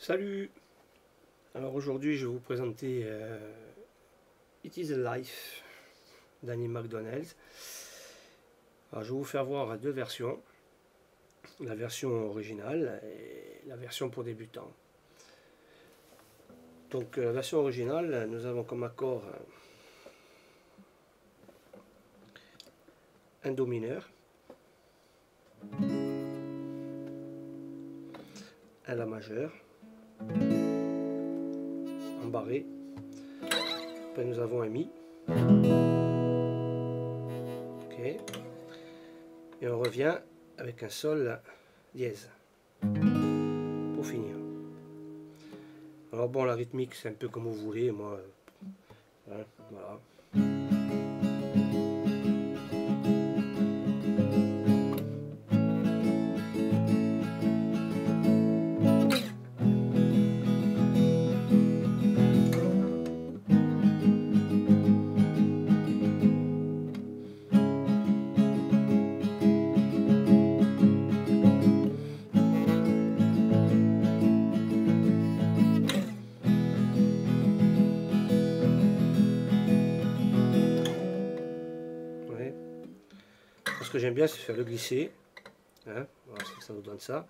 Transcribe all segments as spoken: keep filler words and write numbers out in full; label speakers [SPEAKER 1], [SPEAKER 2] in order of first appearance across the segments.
[SPEAKER 1] Salut! Alors aujourd'hui je vais vous présenter euh, It is a Life d'Annie McDonald's. Alors, je vais vous faire voir deux versions, la version originale et la version pour débutants. Donc la version originale, nous avons comme accord un do mineur, un la majeur, en barré, après nous avons un mi, ok, et on revient avec un sol dièse pour finir. Alors bon, la rythmique c'est un peu comme vous voulez, moi, hein, voilà. Ce que j'aime bien, c'est faire le glisser. Hein, voilà, ça nous donne ça.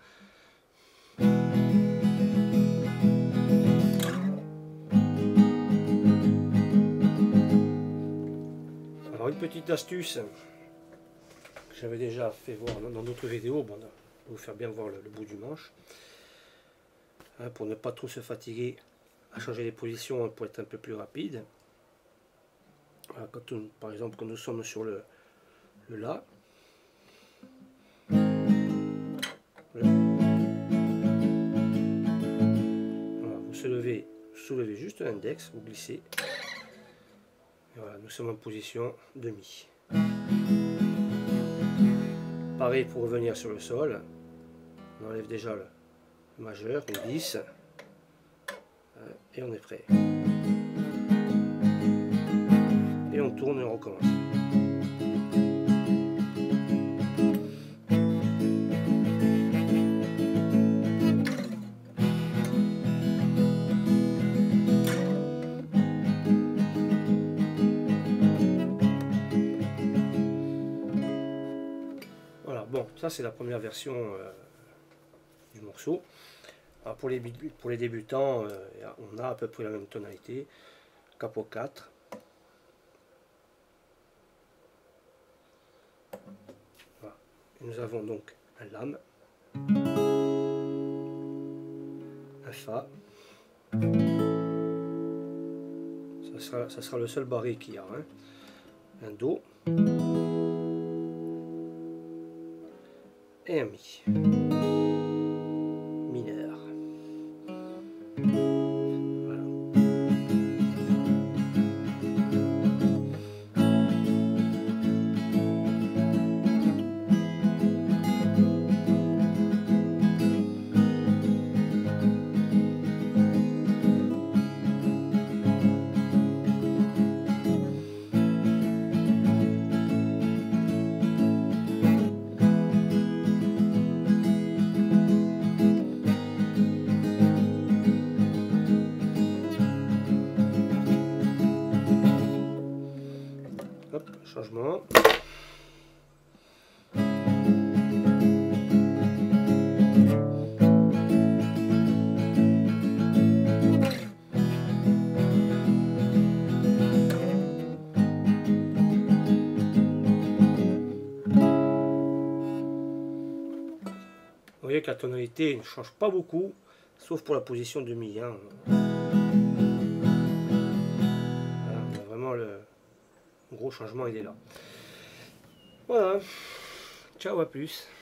[SPEAKER 1] Alors une petite astuce que j'avais déjà fait voir dans d'autres vidéos, bon, pour vous faire bien voir le, le bout du manche, hein, pour ne pas trop se fatiguer à changer les positions, pour être un peu plus rapide. Voilà, quand on, par exemple, quand nous sommes sur le, le La. Voilà, vous soulevez, soulevez juste l'index, vous glissez. Et voilà, nous sommes en position de mi. Pareil pour revenir sur le sol. On enlève déjà le majeur, on glisse. Et on est prêt. Et on tourne et on recommence. Voilà, bon, ça c'est la première version euh, du morceau. Alors pour, les, pour les débutants, euh, on a à peu près la même tonalité, capo quatre. Voilà. Et nous avons donc un lame, un fa, ça sera, ça sera le seul barré qu'il y a, hein. Un do et un mi mineur. Voilà. Hop, changement. Vous voyez que la tonalité ne change pas beaucoup, sauf pour la position de mi. Hein. Voilà, vraiment le gros changement il est là. Voilà, ciao, à plus.